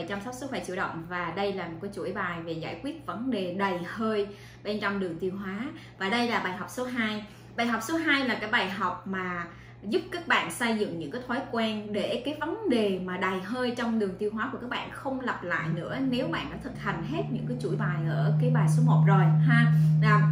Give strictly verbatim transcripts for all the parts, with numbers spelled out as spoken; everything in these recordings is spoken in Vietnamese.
chăm sóc sức khỏe chủ động, và đây là một cái chuỗi bài về giải quyết vấn đề đầy hơi bên trong đường tiêu hóa. Và đây là bài học số hai. Bài học số hai là cái bài học mà giúp các bạn xây dựng những cái thói quen để cái vấn đề mà đầy hơi trong đường tiêu hóa của các bạn không lặp lại nữa nếu bạn đã thực hành hết những cái chuỗi bài ở cái bài số một rồi ha. Nào,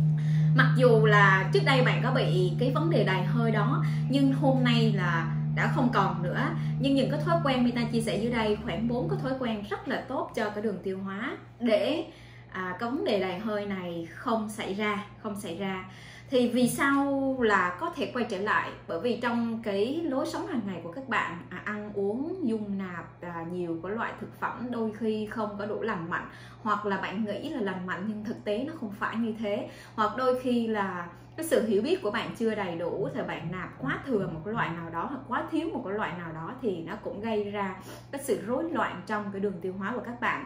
mặc dù là trước đây bạn có bị cái vấn đề đầy hơi đó, nhưng hôm nay là đã không còn nữa. Nhưng những cái thói quen Mita chia sẻ dưới đây, khoảng bốn cái thói quen rất là tốt cho cái đường tiêu hóa để à, cái vấn đề đầy hơi này không xảy ra, không xảy ra. Thì vì sao là có thể quay trở lại? Bởi vì trong cái lối sống hàng ngày của các bạn, à, ăn uống dung nạp à, nhiều cái loại thực phẩm đôi khi không có đủ lành mạnh, hoặc là bạn nghĩ là lành mạnh nhưng thực tế nó không phải như thế, hoặc đôi khi là cái sự hiểu biết của bạn chưa đầy đủ thì bạn nạp quá thừa một cái loại nào đó hoặc quá thiếu một cái loại nào đó, thì nó cũng gây ra cái sự rối loạn trong cái đường tiêu hóa của các bạn.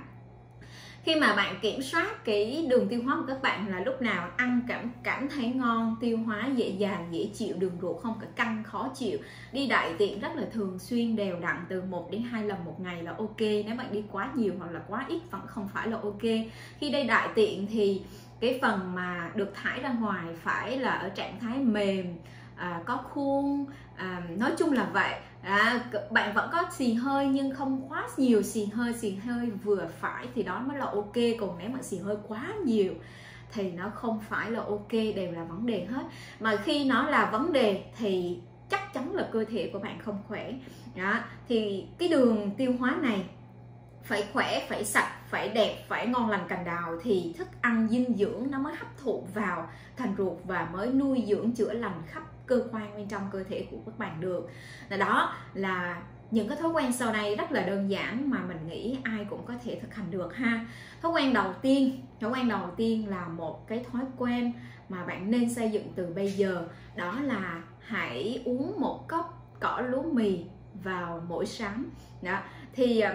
Khi mà bạn kiểm soát cái đường tiêu hóa của các bạn là lúc nào ăn cảm cảm thấy ngon, tiêu hóa dễ dàng, dễ chịu, đường ruột không có căng khó chịu, đi đại tiện rất là thường xuyên đều đặn từ một đến hai lần một ngày là ok. Nếu bạn đi quá nhiều hoặc là quá ít vẫn không phải là ok. Khi đi đại tiện thì cái phần mà được thải ra ngoài phải là ở trạng thái mềm, à, có khuôn, à, nói chung là vậy. À, bạn vẫn có xì hơi nhưng không quá nhiều xì hơi, xì hơi vừa phải thì đó mới là ok. Còn nếu mà xì hơi quá nhiều thì nó không phải là ok, đều là vấn đề hết. Mà khi nó là vấn đề thì chắc chắn là cơ thể của bạn không khỏe đó. Thì cái đường tiêu hóa này phải khỏe, phải sạch, phải đẹp, phải ngon lành cành đào thì thức ăn dinh dưỡng nó mới hấp thụ vào thành ruột và mới nuôi dưỡng chữa lành khắp cơ quan bên trong cơ thể của các bạn được. Và đó là những cái thói quen sau đây rất là đơn giản mà mình nghĩ ai cũng có thể thực hành được ha. Thói quen đầu tiên, thói quen đầu tiên là một cái thói quen mà bạn nên xây dựng từ bây giờ, đó là hãy uống một cốc cỏ lúa mì vào mỗi sáng. Đó thì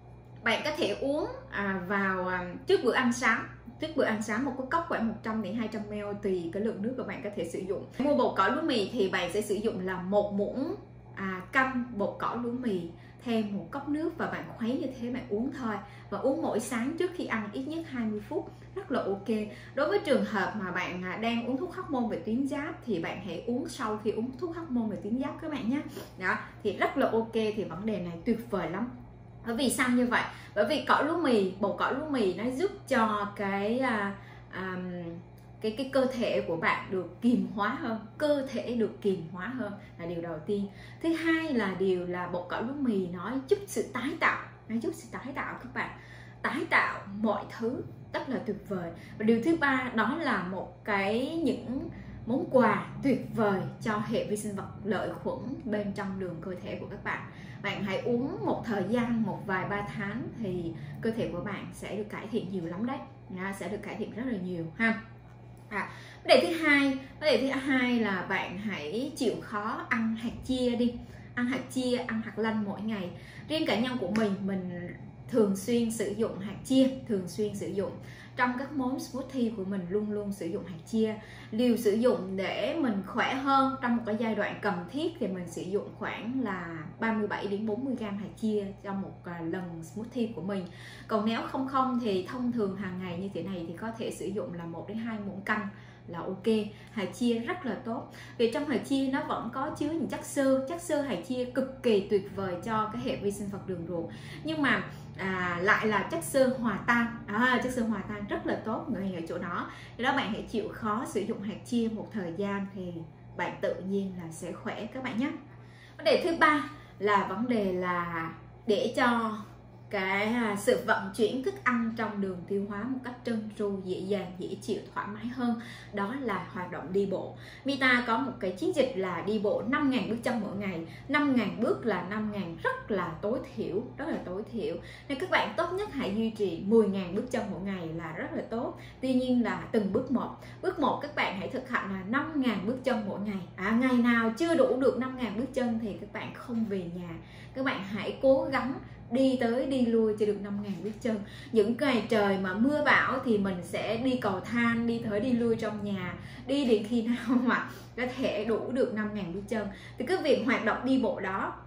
bạn có thể uống à, vào à, trước bữa ăn sáng. Trước bữa ăn sáng một cái cốc khoảng một trăm đến hai trăm mi li lít tùy cái lượng nước của bạn có thể sử dụng. Mua bột cỏ lúa mì thì bạn sẽ sử dụng là một muỗng à, canh bột cỏ lúa mì thêm một cốc nước, và bạn khuấy như thế bạn uống thôi. Và uống mỗi sáng trước khi ăn ít nhất hai mươi phút, rất là ok. Đối với trường hợp mà bạn đang uống thuốc hormone về tuyến giáp thì bạn hãy uống sau khi uống thuốc hormone về tuyến giáp các bạn nhé. Đó thì rất là ok, thì vấn đề này tuyệt vời lắm. Bởi vì sao như vậy? Bởi vì cỏ lúa mì, bột cỏ lúa mì nó giúp cho cái à, à, cái cái cơ thể của bạn được kiềm hóa hơn, cơ thể được kiềm hóa hơn là điều đầu tiên. Thứ hai là điều là bột cỏ lúa mì nó giúp sự tái tạo, nó giúp sự tái tạo các bạn, tái tạo mọi thứ rất là tuyệt vời. Và điều thứ ba đó là một cái những món quà tuyệt vời cho hệ vi sinh vật lợi khuẩn bên trong đường cơ thể của các bạn. Bạn hãy uống một thời gian, một vài ba tháng thì cơ thể của bạn sẽ được cải thiện nhiều lắm đấy, sẽ được cải thiện rất là nhiều ha. À, vấn đề thứ hai, vấn đề thứ hai là bạn hãy chịu khó ăn hạt chia đi, ăn hạt chia, ăn hạt lanh mỗi ngày. Riêng cá nhân của mình, mình thường xuyên sử dụng hạt chia, thường xuyên sử dụng trong các món smoothie của mình, luôn luôn sử dụng hạt chia. Liều sử dụng để mình khỏe hơn trong một cái giai đoạn cần thiết thì mình sử dụng khoảng là ba mươi bảy đến bốn mươi gam hạt chia trong một lần smoothie của mình. Còn nếu không không thì thông thường hàng ngày như thế này thì có thể sử dụng là một đến hai muỗng canh là ok. Hạt chia rất là tốt vì trong hạt chia nó vẫn có chứa những chất xơ, chất xơ hạt chia cực kỳ tuyệt vời cho cái hệ vi sinh vật đường ruột, nhưng mà à, lại là chất xơ hòa tan, à, chất xơ hòa tan rất là tốt người ở chỗ đó. Thì đó bạn hãy chịu khó sử dụng hạt chia một thời gian thì bạn tự nhiên là sẽ khỏe các bạn nhé. Vấn đề thứ ba là vấn đề là để cho cái sự vận chuyển thức ăn trong đường tiêu hóa một cách trơn tru, dễ dàng, dễ chịu, thoải mái hơn, đó là hoạt động đi bộ. Mita có một cái chiến dịch là đi bộ năm nghìn bước chân mỗi ngày. Năm nghìn bước là năm nghìn rất là tối thiểu, rất là tối thiểu. Nên các bạn tốt nhất hãy duy trì mười nghìn bước chân mỗi ngày là rất là tốt. Tuy nhiên là từng bước một. Bước một các bạn hãy thực hành là năm nghìn bước chân mỗi ngày. À, ngày nào chưa đủ được năm nghìn bước chân thì các bạn không về nhà. Các bạn hãy cố gắng đi tới đi lui cho được năm nghìn bước chân. Những ngày trời mà mưa bão thì mình sẽ đi cầu thang, đi tới đi lui trong nhà, đi đến khi nào mà có thể đủ được năm nghìn bước chân. Thì cái việc hoạt động đi bộ đó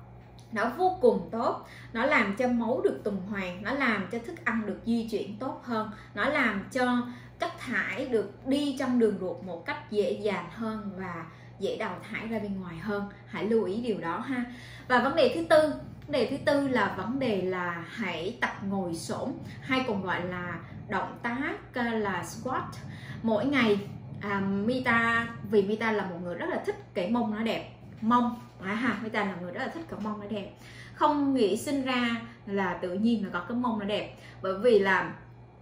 nó vô cùng tốt. Nó làm cho máu được tuần hoàn, nó làm cho thức ăn được di chuyển tốt hơn, nó làm cho chất thải được đi trong đường ruột một cách dễ dàng hơn và dễ đào thải ra bên ngoài hơn. Hãy lưu ý điều đó ha. Và vấn đề thứ tư, vấn đề thứ tư là vấn đề là hãy tập ngồi xổm, hay còn gọi là động tác là squat mỗi ngày. à, Mita, vì Mita là một người rất là thích cái mông nó đẹp, mông à, ha, Mita là người rất là thích cái mông nó đẹp, không nghĩ sinh ra là tự nhiên là có cái mông nó đẹp. Bởi vì là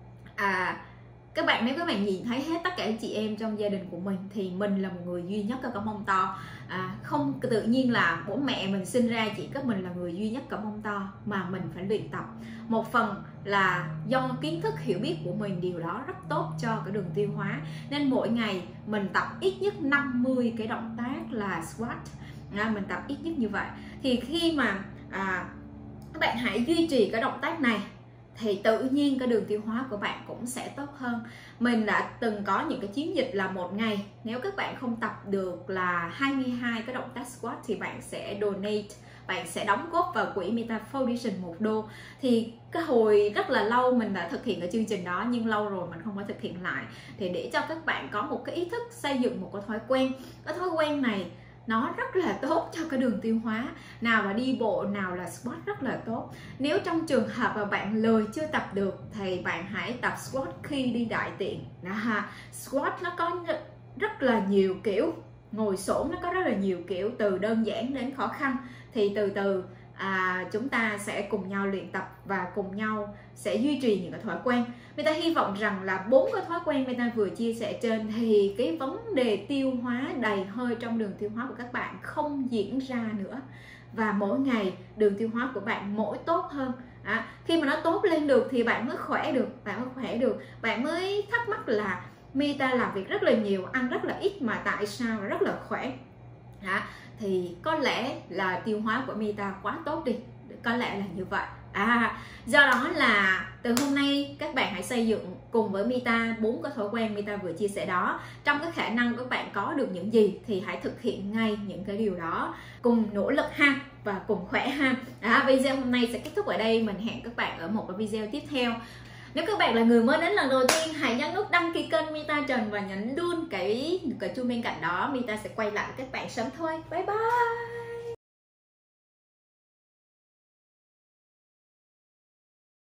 à, các bạn, nếu các bạn nhìn thấy hết tất cả chị em trong gia đình của mình thì mình là một người duy nhất có cái mông to. à, Không tự nhiên là bố mẹ mình sinh ra chỉ có mình là người duy nhất có mông to, mà mình phải luyện tập. Một phần là do kiến thức hiểu biết của mình, điều đó rất tốt cho cái đường tiêu hóa, nên mỗi ngày mình tập ít nhất năm mươi cái động tác là squat. à, Mình tập ít nhất như vậy thì khi mà à, các bạn hãy duy trì cái động tác này thì tự nhiên cái đường tiêu hóa của bạn cũng sẽ tốt hơn. Mình đã từng có những cái chiến dịch là một ngày nếu các bạn không tập được là hai mươi hai cái động tác squat thì bạn sẽ donate, bạn sẽ đóng góp vào quỹ Mita Foundation một đô. Thì cái hồi rất là lâu mình đã thực hiện cái chương trình đó, nhưng lâu rồi mình không có thực hiện lại. Thì để cho các bạn có một cái ý thức xây dựng một cái thói quen, cái thói quen này nó rất là tốt cho cái đường tiêu hóa. Nào là đi bộ, nào là squat rất là tốt. Nếu trong trường hợp mà bạn lười chưa tập được thì bạn hãy tập squat khi đi đại tiện. Đó ha. Squat nó có rất là nhiều kiểu, ngồi xổm nó có rất là nhiều kiểu, từ đơn giản đến khó khăn. Thì từ từ à, chúng ta sẽ cùng nhau luyện tập và cùng nhau sẽ duy trì những cái thói quen. Mita hy vọng rằng là bốn cái thói quen Mita vừa chia sẻ trên thì cái vấn đề tiêu hóa đầy hơi trong đường tiêu hóa của các bạn không diễn ra nữa, và mỗi ngày đường tiêu hóa của bạn mỗi tốt hơn. À, khi mà nó tốt lên được thì bạn mới khỏe được, bạn mới khỏe được, bạn mới thắc mắc là Mita làm việc rất là nhiều, ăn rất là ít mà tại sao rất là khỏe. Đó, thì có lẽ là tiêu hóa của Mita quá tốt đi, có lẽ là như vậy. À, do đó là từ hôm nay các bạn hãy xây dựng cùng với Mita bốn cái thói quen Mita vừa chia sẻ đó. Trong cái khả năng các bạn có được những gì thì hãy thực hiện ngay những cái điều đó, cùng nỗ lực ha và cùng khỏe ha. À, video hôm nay sẽ kết thúc ở đây, mình hẹn các bạn ở một cái video tiếp theo. Nếu các bạn là người mới đến lần đầu tiên, hãy nhấn nút đăng ký kênh Mita Trần và nhấn luôn cái cái chuông bên cạnh đó. Mita sẽ quay lại với các bạn sớm thôi. Bye bye.